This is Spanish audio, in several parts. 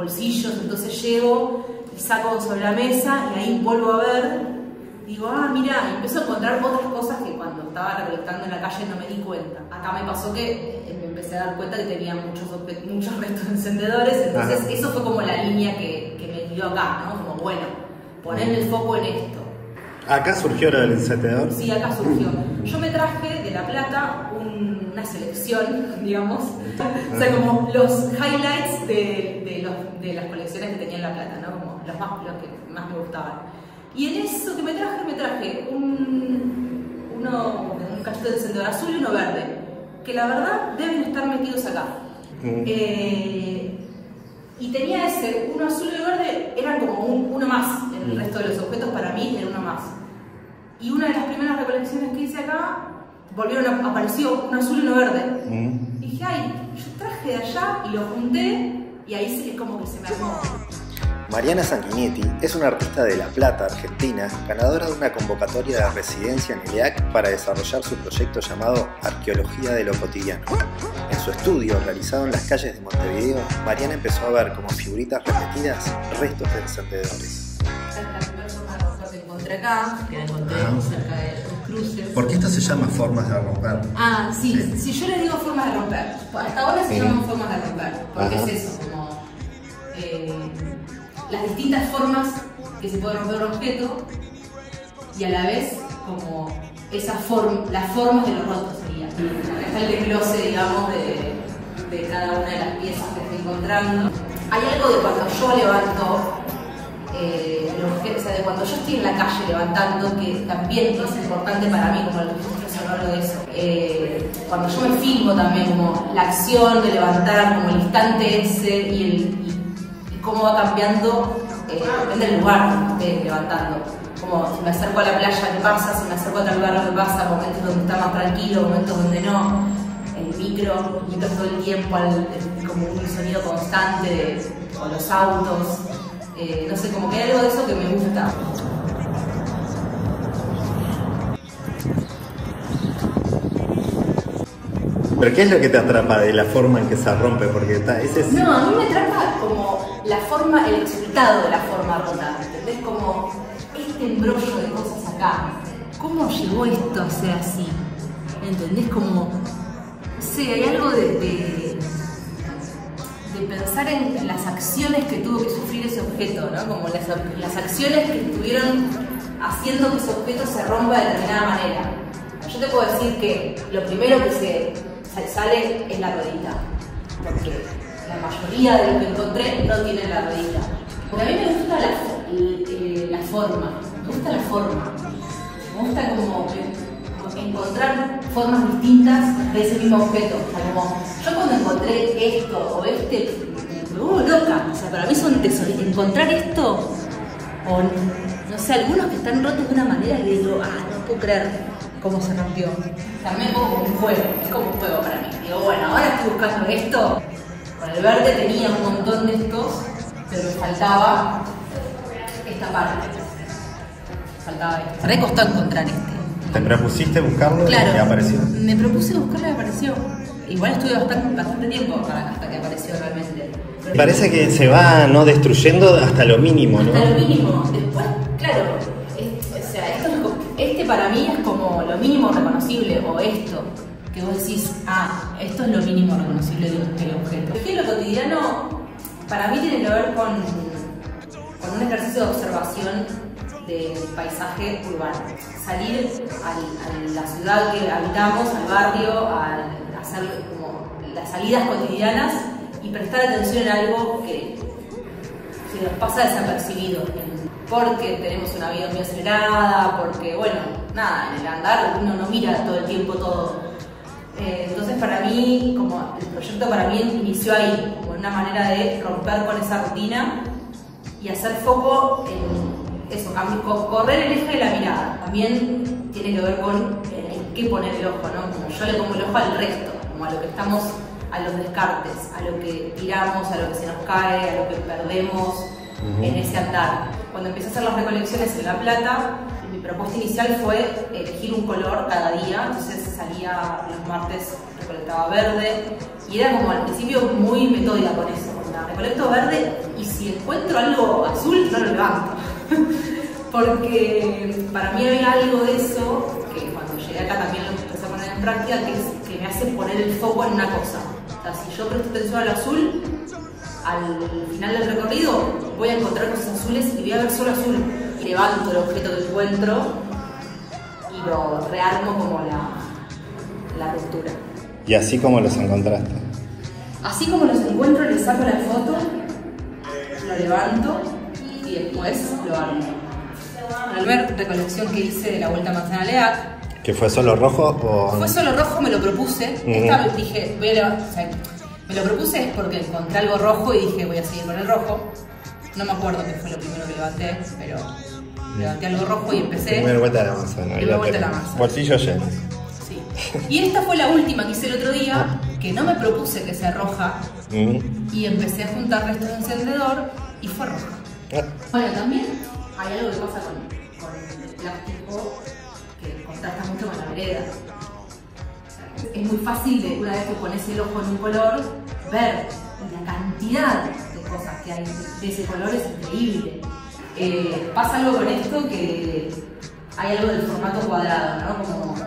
bolsillos, entonces llego y saco sobre la mesa y ahí vuelvo a ver, digo, ah, mira, y empiezo a encontrar otras cosas que cuando estaba recolectando en la calle no me di cuenta. Acá me pasó que me empecé a dar cuenta que tenía muchos restos de encendedores, entonces eso fue como la línea que me dio acá, ¿no? Como, bueno, poner el foco en esto. ¿Acá surgió lo del encendedor? Sí, acá surgió. Yo me traje de La Plata una selección, digamos, o sea, como los highlights de las colecciones que tenía en La Plata, ¿no? Como los que más me gustaban. Y en eso que me traje un cachito de encendedor azul y uno verde, que la verdad deben estar metidos acá. Y tenía ese, uno azul y uno verde, eran como uno más. El resto de los objetos para mí era uno más. Y una de las primeras recolecciones que hice acá, apareció un azul y uno verde. Y dije, ay, yo traje de allá y lo junté y ahí es como que se me armó. Mariana Sanguinetti es una artista de La Plata, Argentina, ganadora de una convocatoria de residencia en el EAC para desarrollar su proyecto llamado Arqueología de lo Cotidiano. En su estudio, realizado en las calles de Montevideo, Mariana empezó a ver como figuritas repetidas restos de encendedores. Esta es la primera forma de romper que encontré acá, que la encontré cerca de los cruces. ¿Por qué esto se llama formas de romper? Ah, sí, si yo les digo formas de romper, hasta ahora se llaman formas de romper, porque es eso, como las distintas formas que se puede romper un objeto y a la vez como las formas de los rotos sería. Acá está el desglose, digamos, de cada una de las piezas que estoy encontrando. Hay algo de cuando yo levanto los objetos, o sea, de cuando yo estoy en la calle levantando, que también es importante para mí, como el registro sonoro de eso. Cuando yo me filmo también, como la acción de levantar, como el instante ese y cómo va cambiando, depende del lugar que esté levantando. Como si me acerco a la playa, ¿qué pasa? Si me acerco a otro lugar, ¿qué pasa? Momentos donde está más tranquilo, momentos donde no. El micro todo el tiempo, como un sonido constante con los autos. No sé, como que hay algo de eso que me gusta. ¿Pero qué es lo que te atrapa de la forma en que se rompe? Porque No, a mí me atrapa como la forma, el resultado de la forma rota, ¿entendés? Como este embrollo de cosas acá. ¿Cómo llegó esto a ser así? ¿Entendés? Como, no sé, hay algo de pensar en las acciones que tuvo que sufrir ese objeto, ¿no? Como las acciones que estuvieron haciendo que ese objeto se rompa de determinada manera. Yo te puedo decir que lo primero que se sale es la ruedita, porque la mayoría de lo que encontré no tiene la ruedita. Porque a mí me gusta la forma, me gusta la forma, me gusta como encontrar formas distintas de ese mismo objeto. O sea, como yo cuando encontré esto o me vuelvo loca. O sea, para mí son tesoros. Encontrar esto, o no sé, algunos que están rotos de una manera que digo, no puedo creer cómo se rompió. También como un juego, es como un juego para mí. Digo, bueno, ahora estoy buscando esto. Con el verde tenía un montón de estos, pero me faltaba esta parte. Faltaba esto. Me costó encontrar este. ¿Te propusiste buscarlo? Claro, y apareció? Me propuse buscarlo y apareció. Igual estuve bastante tiempo hasta que apareció realmente. Pero parece que se va destruyendo hasta lo mínimo, ¿no? Hasta lo mínimo. Después, claro, o sea, este para mí es como lo mínimo reconocible, o esto, que vos decís, esto es lo mínimo reconocible del objeto. Es que lo cotidiano, para mí tiene que ver con un ejercicio de observación del paisaje urbano. Salir a la ciudad que habitamos, al barrio, a hacer como las salidas cotidianas y prestar atención en algo que se nos pasa desapercibido. Porque tenemos una vida muy acelerada, porque, bueno, nada, en el andar uno no mira todo el tiempo todo. Entonces para mí, como el proyecto para mí inició ahí, como una manera de romper con esa rutina y hacer foco en eso, correr el eje de la mirada. También tiene que ver con en qué poner el ojo, ¿no? Como yo le pongo el ojo al resto, como a lo que estamos, a los descartes, a lo que tiramos, a lo que se nos cae, a lo que perdemos en ese andar. Cuando empecé a hacer las recolecciones en La Plata, mi propuesta inicial fue elegir un color cada día, entonces salía los martes, recolectaba verde, y era como al principio muy metódica con eso. Recolecto verde y si encuentro algo azul, no lo levanto. Porque para mí había algo de eso, que cuando llegué acá también lo empecé a poner en práctica, que me hace poner el foco en una cosa. O sea, si yo presto atención al azul, al final del recorrido voy a encontrar cosas azules y voy a ver solo azul. Y levanto el objeto que encuentro y lo rearmo como la ruptura. ¿Y así como los encontraste? Así como los encuentro, le saco la foto, lo levanto y después lo armo. Al ver recolección que hice de la Vuelta a Manzana Leac, ¿que fue solo rojo o...? Fue solo rojo, me lo propuse. Esta vez dije, o sea, me lo propuse porque encontré algo rojo y dije, voy a seguir con el rojo. No me acuerdo qué fue lo primero que levanté, pero levanté algo rojo y empecé. Primera vuelta de la manzana. Primera vuelta de la manzana. Bolsillo lleno. Sí. Y esta fue la última que hice el otro día, que no me propuse que sea roja. Y empecé a juntar restos de encendedor y fue roja. Bueno, también hay algo que pasa con el plástico que contrasta mucho con la vereda. O sea, es muy fácil de, una vez que pones el ojo en un color, ver la cantidad de cosas que hay de ese color es increíble. Pasa algo con esto que hay algo del formato cuadrado, ¿no? Como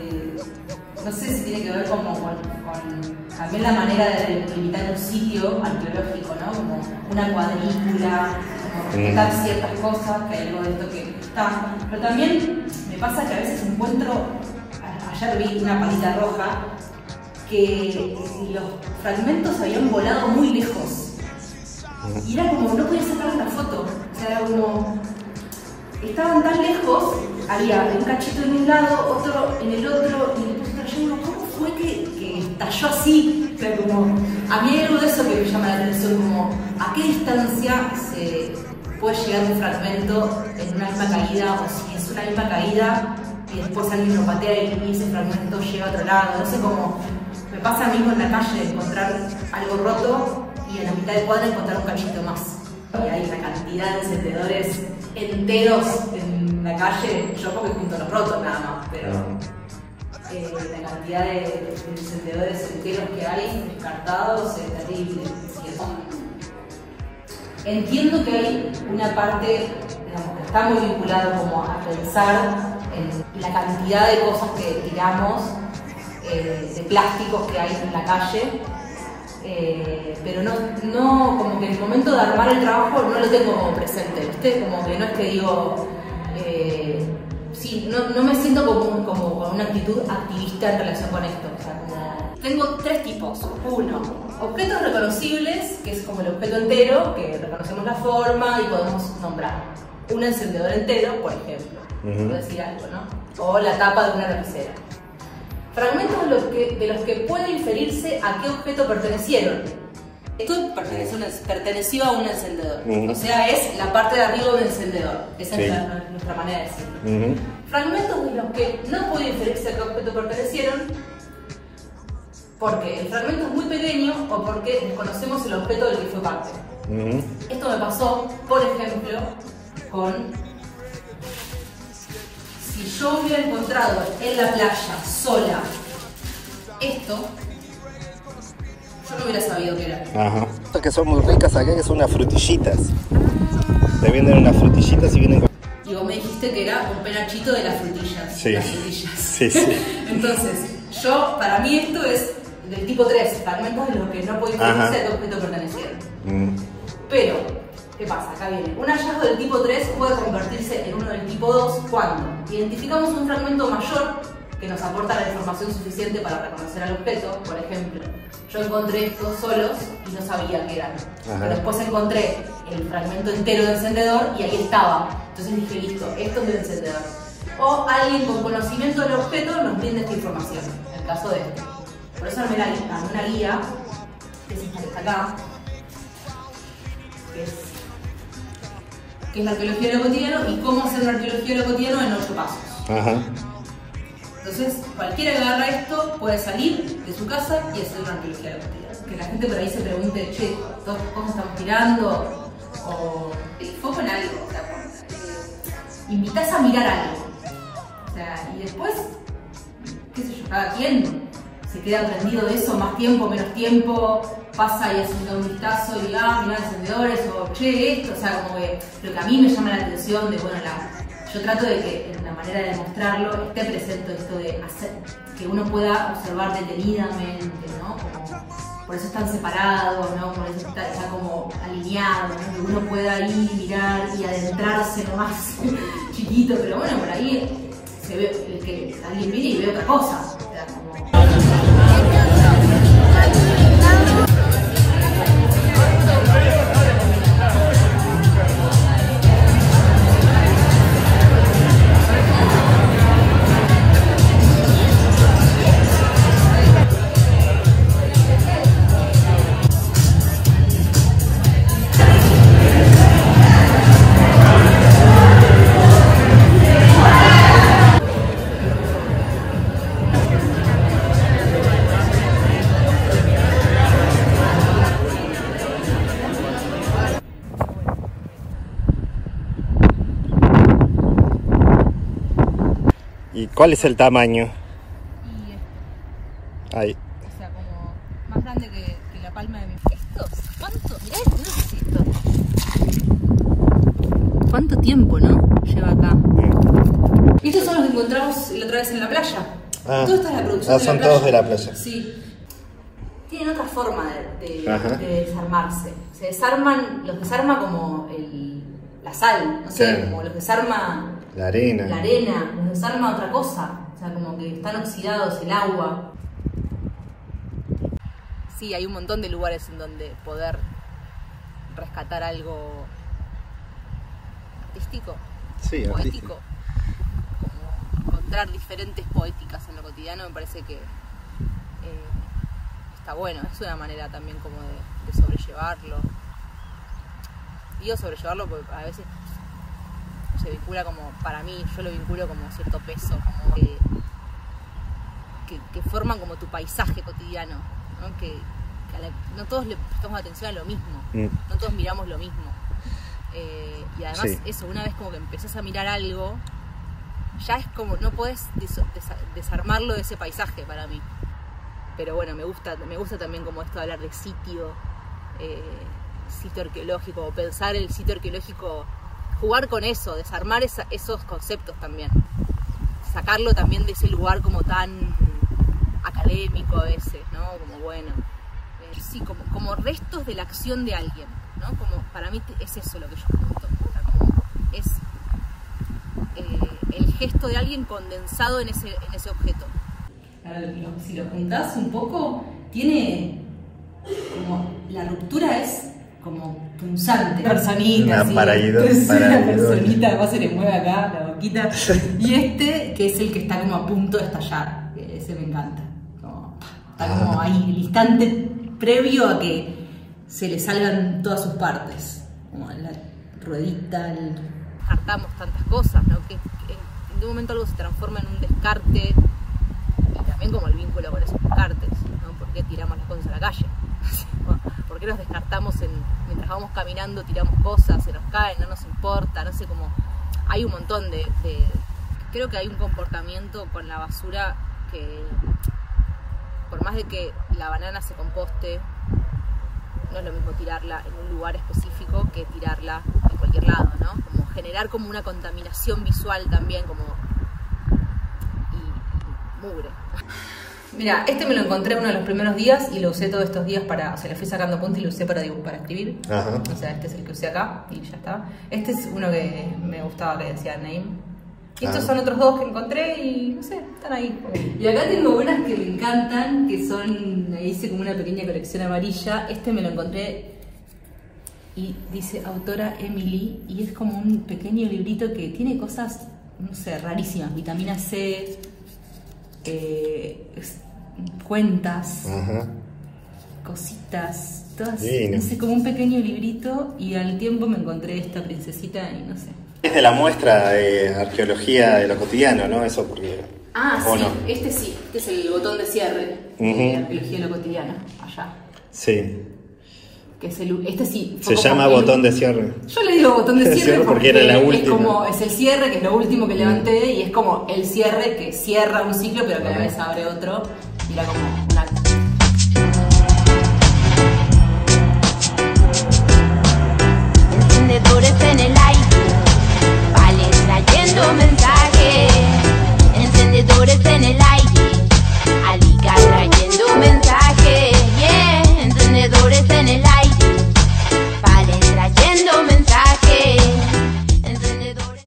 no sé si tiene que ver como con también la manera de delimitar un sitio arqueológico, ¿no? Como una cuadrícula, como respetar ciertas cosas, que hay algo de esto que está. Pero también me pasa que a veces encuentro, ayer vi una palita roja, que los fragmentos habían volado muy lejos. Y era como, no podía sacar una foto. O sea, era como, estaban tan lejos, había un cachito en un lado, otro en el otro, y después yo, ¿cómo fue que estalló así? O sea, como, a mí hay algo de eso que me llama la atención, como, ¿a qué distancia se puede llegar un fragmento en una misma caída? O si es una misma caída y después alguien lo patea y ese fragmento llega a otro lado. No sé cómo, me pasa a mí en la calle encontrar algo roto y en la mitad del cuadro encontrar un cachito más. Y hay una cantidad de encendedores enteros en la calle, yo porque junto los rotos nada más, pero la cantidad de encendedores enteros que hay descartados es terrible. Entiendo que hay una parte, digamos, que está muy vinculada como a pensar en la cantidad de cosas que tiramos, de plásticos que hay en la calle. Pero no, como que en el momento de armar el trabajo no lo tengo como presente, ¿viste? Como que no es que digo, sí, no me siento como con una actitud activista en relación con esto. O sea, como, tengo tres tipos. Uno, objetos reconocibles, que es como el objeto entero, que reconocemos la forma y podemos nombrar. Un encendedor entero, por ejemplo, puedo decir algo, ¿no? O la tapa de una lapicera. Fragmentos de los que puede inferirse a qué objeto pertenecieron. Esto perteneció a un encendedor. O sea, es la parte de arriba del encendedor. Esa es nuestra manera de decirlo. Fragmentos de los que no puede inferirse a qué objeto pertenecieron porque el fragmento es muy pequeño o porque desconocemos el objeto del que fue parte. Esto me pasó, por ejemplo, con... Si yo hubiera encontrado en la playa sola esto, yo no hubiera sabido qué era. Ajá. Estas que son muy ricas acá, que son unas frutillitas. Te venden unas frutillitas y vienen con... Y vos me dijiste que era un penachito de las frutillas. Sí. Las frutillas. Sí, sí. Entonces, para mí esto es del tipo 3, fragmentos de los que no puedo inferirse a qué objeto pertenecieron. Pero, ¿qué pasa? Acá viene. Un hallazgo del tipo 3 puede convertirse en uno del tipo 2 cuando identificamos un fragmento mayor que nos aporta la información suficiente para reconocer al objeto. Por ejemplo, yo encontré estos solos y no sabía qué eran. Pero después encontré el fragmento entero del encendedor y ahí estaba. Entonces dije, listo, esto es del encendedor. O alguien con conocimiento del objeto nos brinda esta información, en el caso de este. Por eso armé una guía, que es esta que está acá, que es la arqueología de lo cotidiano y cómo hacer una arqueología de lo cotidiano en 8 pasos. Entonces, cualquiera que agarra esto puede salir de su casa y hacer una arqueología de lo cotidiano. Que la gente por ahí se pregunte, che, ¿cómo estamos tirando? O el foco en algo. O sea, invitas a mirar algo. O sea, y después, qué sé yo, cada quien se queda aprendido de eso, más tiempo, menos tiempo, pasa y haciendo un vistazo y mirá encendedores o che, esto, o sea, como que lo que a mí me llama la atención de, bueno, yo trato de que en la manera de mostrarlo esté presente esto de hacer, que uno pueda observar detenidamente, ¿no? Como, por eso están separados, ¿no? Por eso está como alineado, ¿no? Que uno pueda ir, mirar y adentrarse nomás chiquito, pero bueno, por ahí se ve que alguien viene y ve otra cosa. O sea, como... ¿Y cuál es el tamaño? Y Ahí. o sea, como más grande que la palma de mi mano. ¿Cuánto? Mirá, no sé si esto. ¿Cuánto tiempo, no? Lleva acá. Y estos son los que encontramos la otra vez en la playa. Todo esto es la producción de la son playa. todos de la playa. Sí. Tienen otra forma de desarmarse. Se desarman, los desarma como la sal, no sé, Claro. como los desarma La arena. la arena, los desarma otra cosa. O sea, como que están oxidados, el agua. Sí, hay un montón de lugares en donde poder rescatar algo artístico, Sí, poético. Como encontrar diferentes poéticas en lo cotidiano me parece que está bueno. Es una manera también como de sobrellevarlo. Digo sobrellevarlo porque a veces se vincula como, para mí, yo lo vinculo como cierto peso, como que forman como tu paisaje cotidiano, ¿no? Que no todos le prestamos atención a lo mismo, no todos miramos lo mismo. Y además eso, una vez como que empezás a mirar algo, ya es como, no podés desarmarlo de ese paisaje para mí. Pero bueno, me gusta también como esto de hablar de sitio arqueológico, o pensar el sitio arqueológico, jugar con eso, desarmar esos conceptos también, sacarlo también de ese lugar como tan académico a veces, ¿no? Como bueno, sí, como restos de la acción de alguien, ¿no? Como para mí es eso lo que yo junto, o sea, como es el gesto de alguien condensado en ese objeto. Ahora, si lo juntás un poco, tiene como la ruptura es como punzante. Personita, una la personita, además se le mueve acá la boquita. Y este, que es el que está como a punto de estallar, que ese me encanta. Está como ahí, el instante previo a que se le salgan todas sus partes. Como la ruedita, descartamos tantas cosas, ¿no? Que en un momento algo se transforma en un descarte, y también como el vínculo con esos descartes, ¿no? ¿Por qué tiramos las cosas a la calle? ¿Por qué nos descartamos mientras vamos caminando, tiramos cosas, se nos caen, no nos importa? No sé, como hay un montón creo que hay un comportamiento con la basura que, por más de que la banana se composte, no es lo mismo tirarla en un lugar específico que tirarla en cualquier lado, ¿no? Como generar como una contaminación visual también, como y mugre. Mira, este me lo encontré uno de los primeros días y lo usé todos estos días o sea, le fui sacando punta y lo usé para escribir. O sea, este es el que usé acá y ya está. Este es uno que me gustaba, que decía Name. Y estos son otros dos que encontré y no sé, están ahí. Y acá tengo unas que me encantan, que son, hice como una pequeña colección amarilla. Este me lo encontré y dice autora Emily y es como un pequeño librito que tiene cosas, no sé, rarísimas. Vitamina C, cuentas, cositas, todas, no sé, como un pequeño librito. Y al tiempo me encontré esta princesita y no sé. Es de la muestra de arqueología de lo cotidiano, ¿no? Eso porque... Sí, no. Este es el botón de cierre de arqueología de lo cotidiano, allá. Sí. Que es este sí. Se llama botón de cierre. Yo le digo botón de cierre porque era la última. Es el cierre, que es lo último que levanté, y es como el cierre que cierra un ciclo, pero que a la vez abre otro. Y era como una